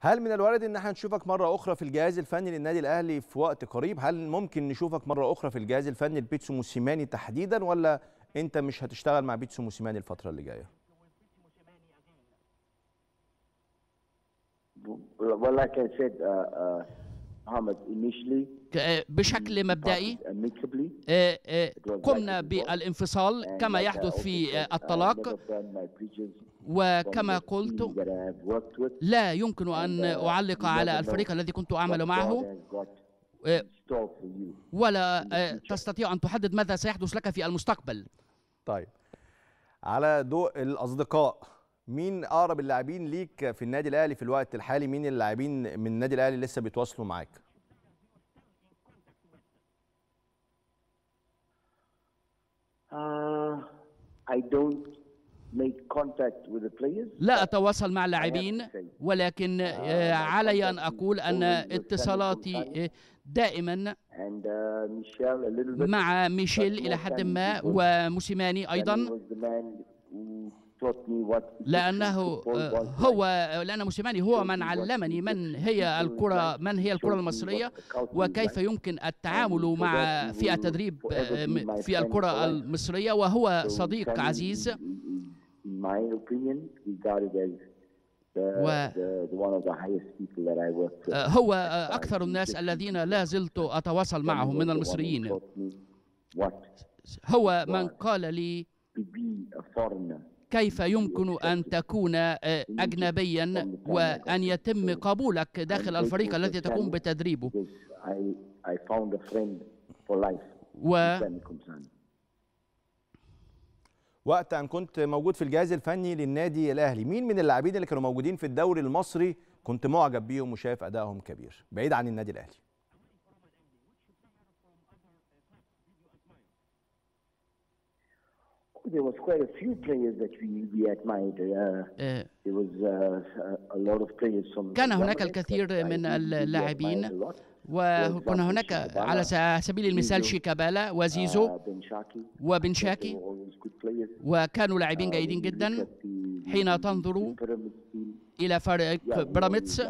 هل من الوارد ان احنا نشوفك مره اخرى في الجهاز الفني للنادي الاهلي في وقت قريب؟ هل ممكن نشوفك مره اخرى في الجهاز الفني لبيتسو موسيماني تحديدا، ولا انت مش هتشتغل مع بيتسو موسيماني الفتره اللي جايه؟ Well, like I said, Mohammed, initially بشكل مبدئي قمنا بالانفصال كما يحدث في الطلاق، وكما قلت لا يمكن أن أعلق على الفريق الذي كنت أعمل معه، ولا تستطيع أن تحدد ماذا سيحدث لك في المستقبل. طيب، على ضوء الأصدقاء، مين أقرب اللاعبين ليك في النادي الأهلي في الوقت الحالي؟ مين اللاعبين من النادي الأهلي لسه بيتواصلوا معاك؟ لا أتواصل مع اللاعبين، ولكن علي أن أقول أن اتصالاتي دائما مع ميشيل إلى حد ما، وموسيماني أيضا، لأن موسيماني هو من علمني من هي الكرة المصرية، وكيف يمكن التعامل في التدريب في الكرة المصرية، وهو صديق عزيز هو أكثر الناس الذين لا زلت أتواصل معهم من المصريين. هو من قال لي كيف يمكن أن تكون أجنبيا وأن يتم قبولك داخل الفريق الذي تقوم بتدريبه. وقت أن كنت موجود في الجهاز الفني للنادي الأهلي، مين من اللاعبين اللي كانوا موجودين في الدوري المصري كنت معجب بيهم وشايف أدائهم كبير بعيد عن النادي الأهلي؟ There was quite a few players that we admired. There was a lot of players from. كان هناك الكثير من اللاعبين، وكان هناك على سبيل المثال شيكابالا وزيزو وبن شاكي، وكانوا لاعبين جيدين جدا. حين تنظروا إلى فريق بيراميدز،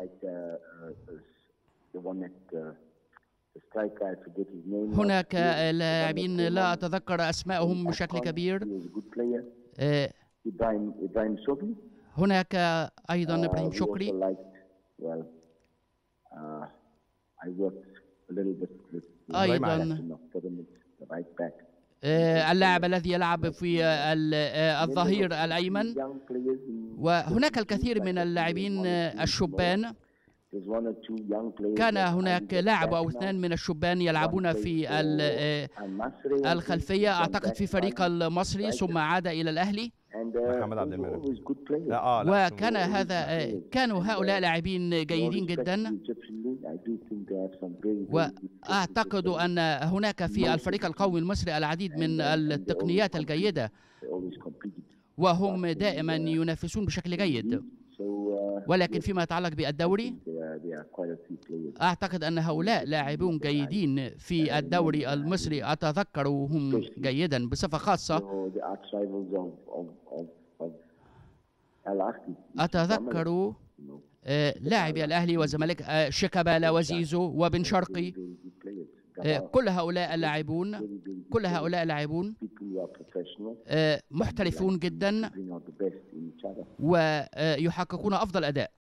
هناك لاعبين لا أتذكر أسماءهم بشكل كبير. هناك أيضا إبراهيم شكري. أيضا اللاعب الذي يلعب في الظهير الأيمن، وهناك الكثير من اللاعبين الشبان. كان هناك لاعب أو اثنان من الشبان يلعبون في الخلفية، أعتقد في فريق المصري، ثم عاد إلى الأهلي. محمد عبد المنعم. كانوا هؤلاء لاعبين جيدين جدا، وأعتقد أن هناك في الفريق القومي المصري العديد من التقنيات الجيدة، وهم دائما ينافسون بشكل جيد. ولكن فيما يتعلق بالدوري، أعتقد أن هؤلاء لاعبون جيدين في الدوري المصري، أتذكرهم جيدا بصفة خاصة. أتذكر لاعبي الأهلي والزمالك، شيكابالا وزيزو وبن شرقي، كل هؤلاء اللاعبون محترفون جدا ويحققون أفضل أداء.